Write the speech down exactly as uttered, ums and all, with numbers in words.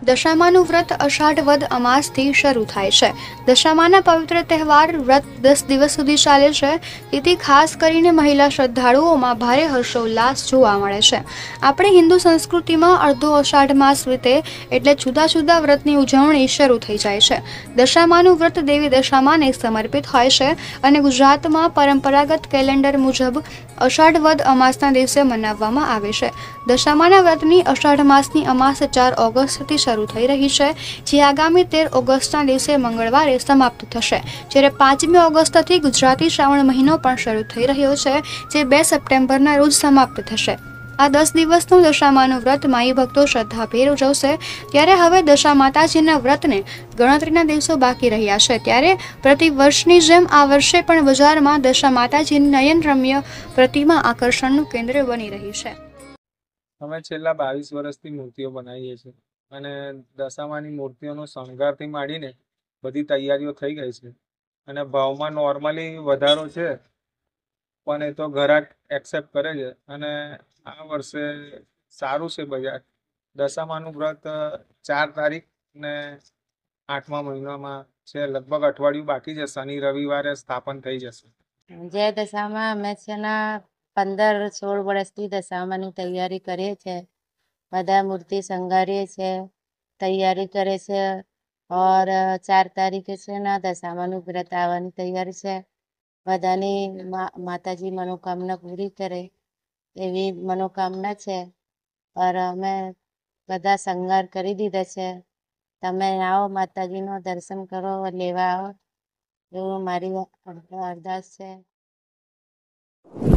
દશામાનું વ્રત અષાઢ વદ અમાસથી શરૂ થાય છે। દશામાના પવિત્ર તહેવાર વ્રત દસ દિવસ સુધી ચાલે છે, તેથી ખાસ કરીને મહિલા શ્રદ્ધાળુઓમાં ભારે હર્ષોલ્લાસ જોવા મળે છે। આપણે હિન્દુ સંસ્કૃતિમાં અડધો અષાઢ માસ વીતે એટલે જુદા જુદા વ્રતની ઉજવણી શરૂ થઈ જાય છે। દશામાનું વ્રત દેવી દશામાને સમર્પિત હોય છે અને ગુજરાતમાં પરંપરાગત કેલેન્ડર મુજબ અષાઢ વદ અમાસના દિવસે મનાવવામાં આવે છે। દશામાના વ્રતની અષાઢ માસની અમાસ ચાર ઓગસ્ટથી શરૂ થઈ રહી છે, જે આગામી તેર ઓગસ્ટના દિવસે મંગળવારે સમાપ્ત થશે, જ્યારે પાંચમી ઓગસ્ટથી ગુજરાતી શ્રાવણ મહિનો પણ શરૂ થઈ રહ્યો છે, જે બે સપ્ટેમ્બરના રોજ સમાપ્ત થશે। આ દસ દિવસનું દશામાનું વ્રત માઈ ભક્તો શ્રદ્ધાભેર ઉજવશે। ત્યારે હવે દશા માતાજીના વ્રતને ગણતરીના દિવસો બાકી રહ્યા છે, ત્યારે પ્રતિ વર્ષની જેમ આ વર્ષે પણ બજારમાં દશા માતાજીની નયનરમ્ય પ્રતિમા આકર્ષણનું કેન્દ્ર બની રહી છે। અમે છેલ્લા બાવીસ વર્ષથી મૂર્તિઓ બનાવીએ છીએ અને દશામાની મૂર્તિઓનો શણગારથી માંડીને બધી તૈયારીઓ થઈ ગઈ છે અને ભાવમાં નોર્મલી વધારો છે, પણ એ તો ગ્રાહક એક્સેપ્ટ કરે છે અને આ વર્ષે સારું છે બજાર। દશામાનું વ્રત ચાર તારીખ ને આઠમા મહિનામાં છે, લગભગ અઠવાડિયું બાકી છે, શનિ રવિવારે સ્થાપન થઈ જશે। જય દશામાં અમે છે ને પંદર સોળ વર્ષથી દશામાની તૈયારી કરીએ છીએ। બધા મૂર્તિ શણગારીએ છીએ, તૈયારી કરે છે ઓર ચાર તારીખે છે ને દશામાનું વ્રત આવવાની તૈયારી છે। બધાની માતાજી મનોકામના પૂરી કરે એવી મનોકામના છે, और અમે બધા શણગાર કરી દીધા છે। તમે આવો, માતાજીનો દર્શન કરો, લેવા આવો એવું મારી અરદાસ છે।